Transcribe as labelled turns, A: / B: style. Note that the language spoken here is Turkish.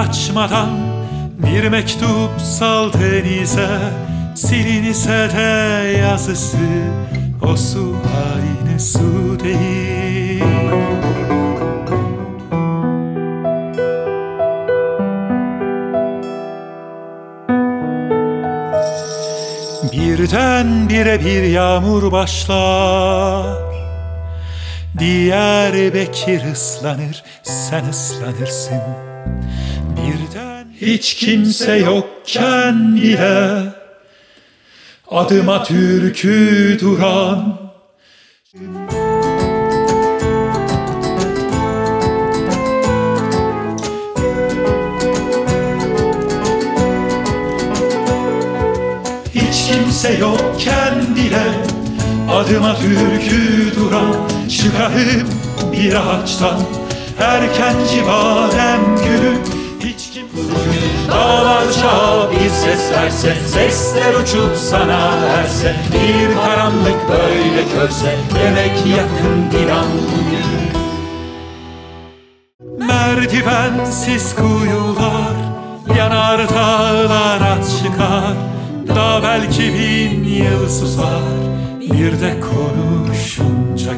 A: açmadan bir mektup sal denize, silinse de yazısı o su aynı su değil. Birdenbire bir yağmur başlar, Diyarbakır ıslanır, sen ıslanırsın. Birden hiç kimse yokken bile adıma türkü duran, hiç kimse yokken bile adıma türkü duran, çıkarım bir ağaçtan erkenci badem gülü. Hiç kimse dağlarca bir ses verse, sesler uçup sana erse, bir karanlık böyle körse, demek yakın bir an bugün. Merdivensiz kuyular, yanar dağlara çıkar, daha belki 1000 yıl susar, bir de konuşunca